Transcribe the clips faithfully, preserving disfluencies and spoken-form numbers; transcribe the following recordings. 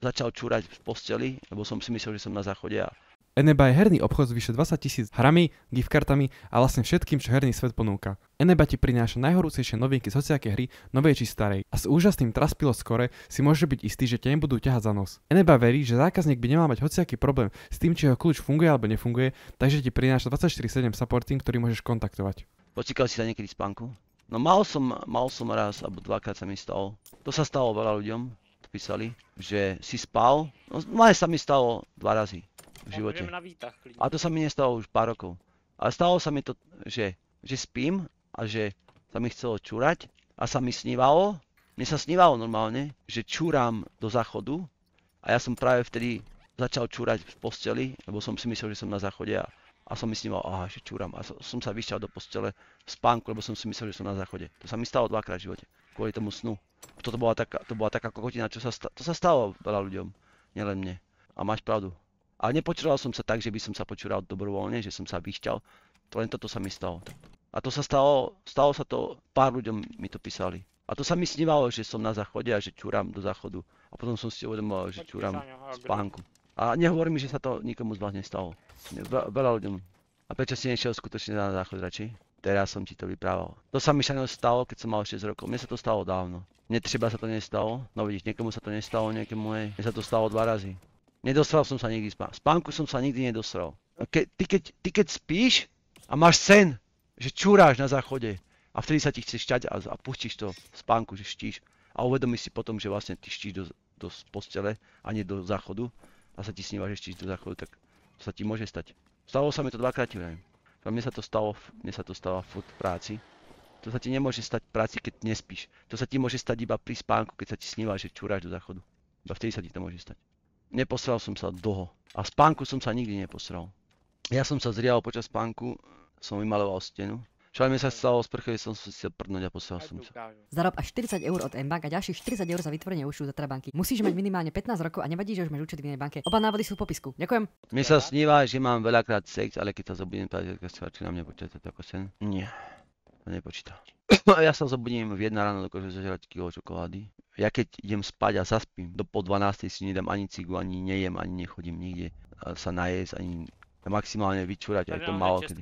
začal čúrať v posteli, lebo som si myslel, že som na záchode a... Eneba je herný obchod s vyše dvadsať tisíc hrami, giftkartami a vlastne všetkým, čo herný svet ponúka. Eneba ti prináša najhorúcejšie novinky z hociakej hry, novej či starej. A s úžasným Trustpilot Score si môže byť istý, že ťa nebudú ťahať za nos. Eneba verí, že zákazník by nemal mať hociaký problém s tým, či jeho kľúč funguje alebo nefunguje, takže ti prináša dvadsaťštyri sedem supporting, ktorý môžeš kontaktovať. Pocíkal si sa niekedy spánku? No mal som, mal som raz, alebo dvakrát sa mi stalo. To sa stalo veľa ľuďom, to písali, že si spal. No aj sa mi stalo dva razy v živote. A to sa mi nestalo už pár rokov. Ale stalo sa mi to, že, že spím a že sa mi chcelo čúrať a sa mi snívalo. Mne sa snívalo normálne, že čúram do záchodu a ja som práve vtedy začal čúrať v posteli, lebo som si myslel, že som na záchode a, a som mi sníval, aha, že čúram. A som, som sa vyšťal do postele v spánku, lebo som si myslel, že som na záchode. To sa mi stalo dvakrát v živote, kvôli tomu snu. Toto bola taká, to bola taká kokotina, čo sa, sta- to sa stalo veľa ľuďom, nielen mne. A máš pravdu. Ale nepočúral som sa tak, že by som sa počúral dobrovoľne, že som sa vyšťal. To len toto sa mi stalo. A to sa stalo, stalo sa to, pár ľuďom mi to písali. A to sa mi snívalo, že som na záchode a že čúram do záchodu. A potom som si uvedomoval, že čúram v spánku. A nehovorí mi, že sa to nikomu z vás nestalo. Ve- veľa ľuďom. A prečo si nešiel skutočne na záchod radšej? Teraz som ti to vyprával. To sa mi však stalo, keď som mal šesť rokov. Mne sa to stalo dávno. Mne třeba sa to nestalo. No vidíš, niekomu sa to nestalo, niekomu hej. Mne sa to stalo dva razy. Nedostral som sa nikdy spánku. Spánku som sa nikdy nedostral. Ke, ty, keď, ty keď spíš a máš sen, že čúráš na záchode a vtedy sa ti chce šťať a, a pustíš to v spánku, že štíš a uvedomíš si potom, že vlastne ty štíš do, do postele a nie do záchodu a sa ti sníva, že štíš do záchodu, tak to sa ti môže stať. Stalo sa mi to dvakrát, vrajím. Mne sa to stalo, mne sa to stalo furt v práci. To sa ti nemôže stať v práci, keď nespíš. To sa ti môže stať iba pri spánku, keď sa ti sníva, že čúráš do záchodu. Iba vtedy sa ti to môže stať. Neposral som sa dlho. A spánku som sa nikdy neposral. Ja som sa zrial počas spánku, som vymaloval stenu. Čo mi sa stalo z prchej, som si chcel prdnúť a posral som sa. Zarob až štyridsať eur od M-Bank a ďalších štyridsať eur za vytvorenie účtu Zatra banky. Musíš mať minimálne pätnásť rokov a nevadí, že už máš účet v inej banke. Oba návody sú v popisku. Ďakujem. Mne sa sníva, že mám veľakrát sex, ale keď sa zobudím, tak sa na mňa počíta to ako sen. Nie. To nepočíta. Ja sa zobudím v jedna ráno, dokážem zažrať kilo čokolády. Ja keď idem spať a zaspím, do po dvanástej si nedám ani cigu, ani nejem, ani nechodím nikde sa najesť, ani maximálne vyčúrať, aj to málo kedy.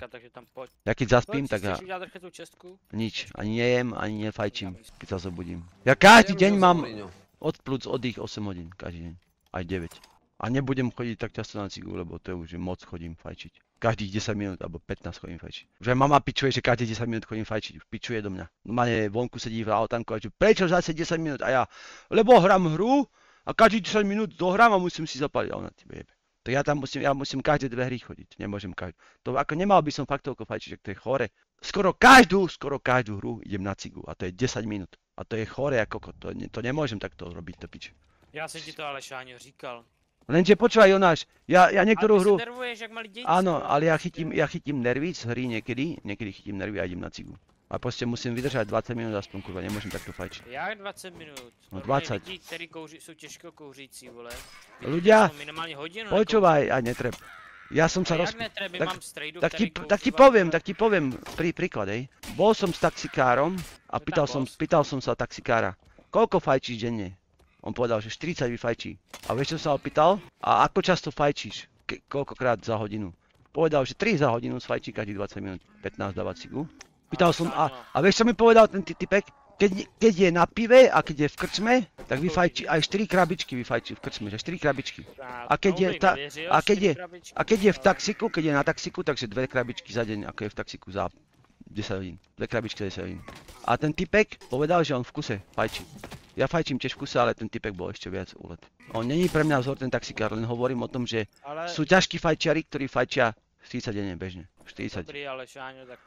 Ja keď zaspím, tak ja nič, ani nejem, ani nefajčím, keď sa zobudím. Ja každý deň mám od plúc oddych osem hodín, každý deň, aj deväť. A nebudem chodiť tak často na cigu, lebo to už je moc chodím fajčiť. Každých desať minút alebo pätnásť chodím fajčiť. Už aj mama pičuje, že každých desať minút chodím fajčiť. Pičuje do mňa. Normálne vonku sedí v autanku a že prečo zase desať minút? A ja, lebo hram hru a každých desať minút dohrám a musím si zapaliť. A ona tebe jebe. Tak ja tam musím, ja musím každé dve hry chodiť. Nemôžem každú. To ako nemal by som fakt toľko fajčiť, že to je chore. Skoro každú, skoro každú hru idem na cigu a to je desať minút. A to je chore ako to, to nemôžem takto robiť, to pič. Ja som ti to ale Šáňo říkal. Lenže počúvaj Jonáš, ja, ja niektorú hru... Ale ty sa nervuješ, jak malý dejci. Áno, ale ja chytím, ja chytím nervy z hry niekedy, niekedy chytím nervy a idem na cigu. A proste musím vydržať dvadsať minút aspoň, kurva, nemôžem takto fajčiť. Jak dvadsať minút? No dvadsať. Lidi, ktorí kouří, sú těžko kouřící, vole. Ľudia, minimálne hodinu počúvaj, a netreb. Ja som sa roz... netreb, tak, mám strejdu, tak, ti, ktorý tak ti používa, poviem, ale... tak ti poviem prí, príklad, hej. Bol som s taxikárom a pýtal som, pýtal som sa taxikára, koľko fajčíš denne? On povedal, že štyridsať vyfajčí. A vieš, čo sa ho pýtal? A ako často fajčíš? Ke, koľkokrát za hodinu? Povedal, že tri za hodinu sfajčí každých dvadsať minút, pätnásť dáva cigu. Pýtal som, a, a vieš, čo mi povedal ten typek? Keď, keď je na pive a keď je v krčme, tak vyfajčí aj štyri krabičky vyfajčí v krčme, že štyri krabičky. A keď je, ta, a keď je, a keď je v taxiku, keď je na taxiku, takže dve krabičky za deň, ako je v taxiku za desať hodín. Dve krabičky za desať hodín. A ten typek povedal, že on v kuse fajčí. Ja fajčím tiež v kuse, ale ten typek bol ešte viac úlet. On není pre mňa vzor ten taxikár, len hovorím o tom, že ale... sú ťažkí fajčiari, ktorí fajčia štyridsať denne bežne. štyridsať. Dobrý, ale Šáňo, tak...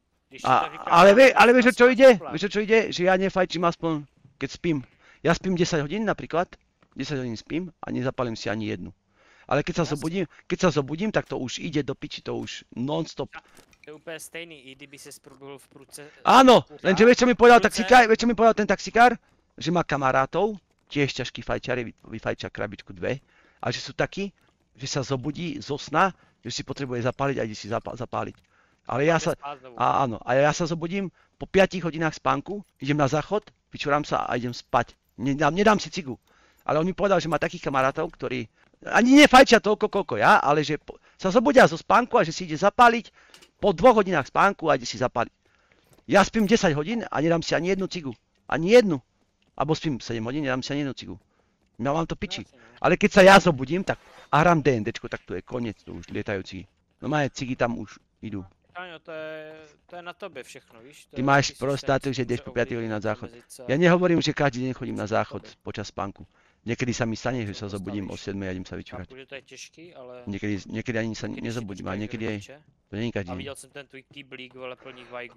A, ale, vie, ale vieš, čo ide? Vieš, čo ide? Že ja nefajčím aspoň, keď spím. Ja spím desať hodín napríklad, desať hodín spím a nezapalím si ani jednu. Ale keď sa zobudím, keď sa zobudím, tak to už ide do piči, to už non-stop. To je úplne stejný, i kdyby ses probudil v prúdce... Áno, lenže vieš, čo mi povedal taxikár? Vieš, čo mi povedal ten taxikár? Že má kamarátov, tiež ťažkí fajčiari, vyfajčia krabičku dve, a že sú takí, že sa zobudí zo sna, že si potrebuje zapáliť a ide si zapáliť. Ale ja sa, a áno, a ja sa zobudím po piatich hodinách spánku, idem na záchod, vyčúram sa a idem spať. Nedám, nedám si cigu. Ale on mi povedal, že má takých kamarátov, ktorí ani nefajčia toľko, koľko ja, ale že sa zobudia zo spánku a že si ide zapáliť po dvoch hodinách spánku a ide si zapáliť. Ja spím desať hodín a nedám si ani jednu cigu. Ani jednu. Alebo spím sedem hodín, nedám si ani jednu cigu. Ja mám to piči. Ale keď sa ja zobudím tak a hrám DNDčko, tak to je koniec, to už lietajú cigy. No má cigy tam už idú. Áno, to je, to je na tobe všechno, víš? To Ty je máš taký prostátu, systém, že čo ideš sa po piatej ovlivní hodine na tá záchod. mezica. Ja nehovorím, že každý deň chodím na záchod počas spánku. Niekedy sa mi stane, že sa zobudím o siedmej a idem sa vyčúrať. Chápu, že to je těžký, ale... Niekedy, niekedy ani sa Někdy si nezobudím, a počkej, niekedy aj... rodiče. To nie je každý A deň. viděl jsem ten tvůj kýblík, vole, plný vajgů.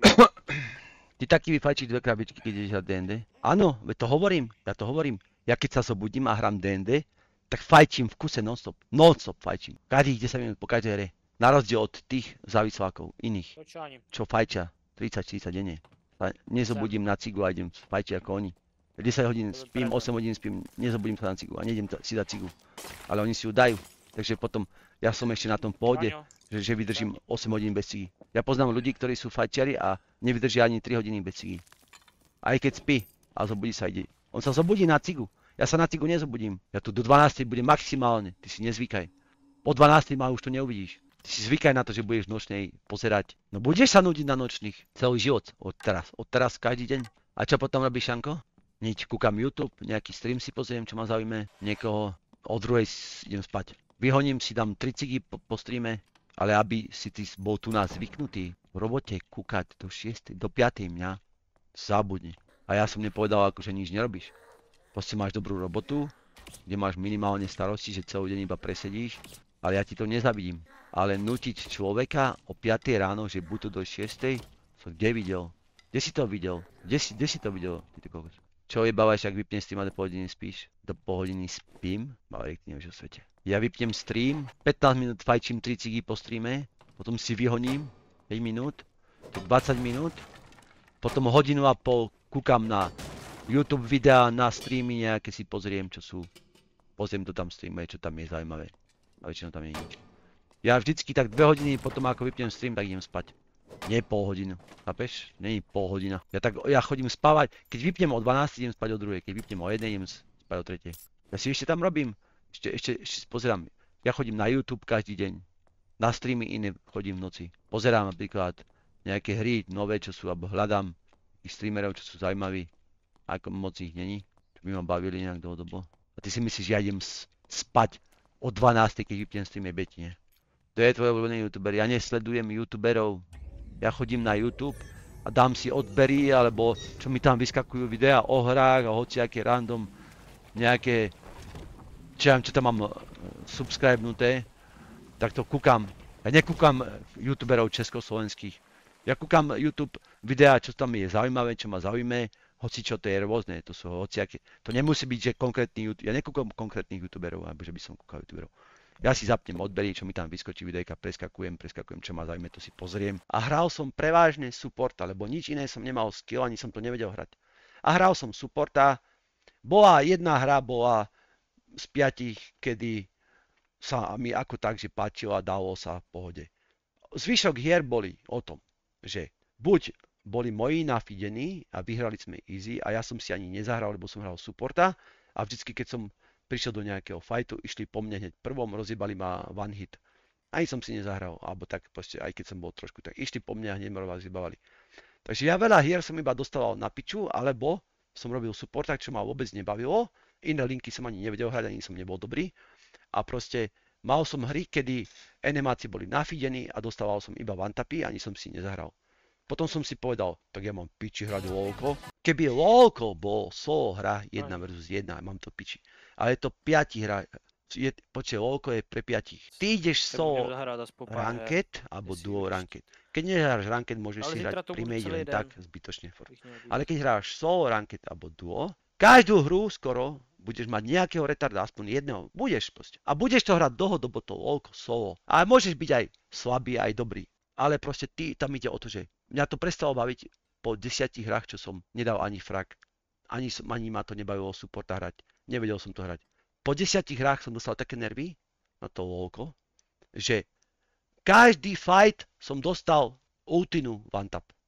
Ty taký vyfajčíš dve krabičky, keď ideš hrať D N D? Áno, veď to hovorím, ja to hovorím. Ja keď sa zobudím a hrám D N D, tak fajčím v kuse non-stop. Non-stop fajčím. Každých desať minút po každej hre. Na rozdiel od tých závislákov, iných, Počáním. čo fajčia tridsať štyridsať denne. Sa nezobudím na cigu a idem fajčiť ako oni. desať hodín spím, osem hodín spím, nezobudím sa na cigu a nejdem si dať cigu. Ale oni si ju dajú. Takže potom ja som ešte na tom pôde, Áňo, že, že vydržím osem hodín bez cigy. Ja poznám ľudí, ktorí sú fajčiari a nevydržia ani tri hodiny bez cigy. Aj keď spí a zobudí sa ide. On sa zobudí na cigu. Ja sa na cigu nezobudím. Ja tu do dvanástej budem maximálne. Ty si nezvykaj. Po dvanástej ma už to neuvidíš. Ty si zvykaj na to, že budeš nočnej pozerať. No budeš sa nudiť na nočných celý život. Od teraz. Od teraz každý deň. A čo potom robíš, Šanko? Nič, kúkam YouTube, nejaký stream si pozriem, čo ma zaujíme. Niekoho o druhej idem spať. Vyhoním si, dám tri cigy po, po streame. Ale aby si ty bol tu nás zvyknutý v robote kúkať do šiestej, do piatej mňa, zabudni. A ja som nepovedal, ako že nič nerobíš. Proste máš dobrú robotu, kde máš minimálne starosti, že celý deň iba presedíš, ale ja ti to nezavidím. Ale nutiť človeka o piatej ráno, že buď to do šiestej, som kde videl? Kde si to videl? Kde si, kde si to videl? Čo jebávaš, ak vypneš stream a do pol hodiny spíš? Do pol hodiny spím? Malek, nevieš o svete. Ja vypnem stream, pätnásť minút fajčím tri cigy po streame, potom si vyhoním päť minút, to dvadsať minút, potom hodinu a pol kúkam na YouTube videá, na streamy nejaké si pozriem, čo sú. Pozriem to tam streamuje, čo tam je zaujímavé. A väčšinou tam nie je nič. Ja vždycky tak dve hodiny potom ako vypnem stream, tak idem spať. Nie pol hodinu, chápeš? Není pol hodina. Ja tak, ja chodím spávať, keď vypnem o dvanástej idem spať o druhej, keď vypnem o jednej idem spať o tretej. Ja si ešte tam robím. Ešte, ešte, ešte pozerám, ja chodím na YouTube každý deň, na streamy iné chodím v noci. Pozerám napríklad nejaké hry nové, čo sú, alebo hľadám tých streamerov, čo sú zaujímaví, ako moc ich není, čo by ma bavili nejak dlhodobo. A ty si myslíš, že ja idem spať o dvanástej, keď vypnem stream, je betine. To je tvoj obľúbený youtuber, ja nesledujem youtuberov, ja chodím na YouTube a dám si odbery, alebo čo mi tam vyskakujú videá o hrách a hociaké random, nejaké Čo, čo tam mám subscribenuté, tak to kúkam. Ja nekúkam youtuberov československých. Ja kúkam YouTube videá, čo tam je zaujímavé, čo ma zaujíme, hoci čo to je rôzne, to sú hociaké. To nemusí byť, že konkrétny YouTube, ja nekúkam konkrétnych youtuberov, alebo že by som kúkal youtuberov. Ja si zapnem odbery, čo mi tam vyskočí videjka, preskakujem, preskakujem, čo ma zaujíme, to si pozriem. A hral som prevažne supporta, lebo nič iné som nemal skill, ani som to nevedel hrať. A hral som supporta, bola jedna hra, bola z piatich, kedy sa mi ako tak, že páčilo a dalo sa v pohode. Zvyšok hier boli o tom, že buď boli moji nafidení a vyhrali sme easy a ja som si ani nezahral, lebo som hral supporta a vždycky, keď som prišiel do nejakého fightu, išli po mne hneď prvom, rozjebali ma one hit. Ani som si nezahral, alebo tak proste, aj keď som bol trošku, tak išli po mne a hneď ma rozjebavali. Takže ja veľa hier som iba dostával na piču, alebo som robil supporta, čo ma vôbec nebavilo. Iné linky som ani nevedel hrať, ani som nebol dobrý. A proste mal som hry, kedy animáci boli nafidení a dostával som iba one-tapy, ani som si nezahral. Potom som si povedal, tak ja mám piči hrať LOLko. Keby LOLko bol solo hra jedna versus jedna, mám to piči. Ale je to piati hra, počkej, LOLko je pre piatich. Ty ideš solo ranked, alebo duo ranked. Keď nehráš ranked, môžeš si hrať pri made len tak, zbytočne. Ale keď hráš solo ranked alebo duo, každú hru skoro budeš mať nejakého retarda, aspoň jedného. Budeš proste. A budeš to hrať dlhodobo to LOLko solo. A môžeš byť aj slabý, aj dobrý. Ale proste ty, tam ide o to, že mňa to prestalo baviť po desiatich hrách, čo som nedal ani frak. Ani, som, ani ma to nebavilo supporta hrať. Nevedel som to hrať. Po desiatich hrách som dostal také nervy na to LOLko, že každý fight som dostal ultinu one tap.